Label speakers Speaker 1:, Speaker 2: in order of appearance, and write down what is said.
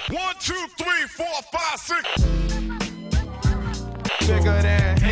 Speaker 1: 1, 2, 3, 4, 5, 6.
Speaker 2: Bigger than